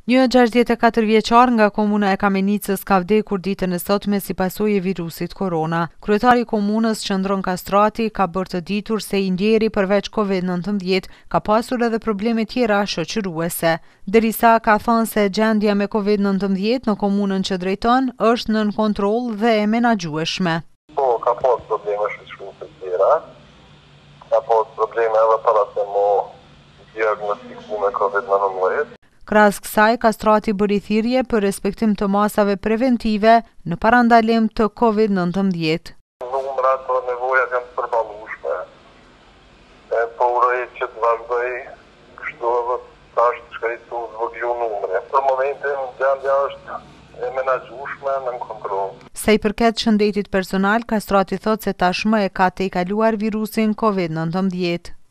Një 64 vjeçar nga komuna e Kamenicës ka vdekur ditën e sotme si pasojë e virusit korona. Kryetari i komunës Qëndron Kastrati ka bërë të ditur se i ndjeri përveç COVID-19 ka pasur edhe probleme tjera shoqëruese. Derisa ka thënë se gjendja me COVID-19 në komunën që drejton është nën kontroll dhe e menaxhueshme. Po, ka pas probleme shoqëruese tjera. Ka pas probleme edhe para se mo diagnostiku me COVID-19. Krahas kësaj, Kastrati bëri thirrje për respektim të masave preventive në parandalim të COVID-19. Numrat o nevojat janë të përballueshme. Po uroj që të vazhdoj kështu edhe tash të shkajtu zvoglu numre. Për momentin gjendja është e menaxhueshme në kontroll. Sa i përket shëndetit personal, Kastrati thotë se tashmë e ka tejkaluar virusin COVID-19.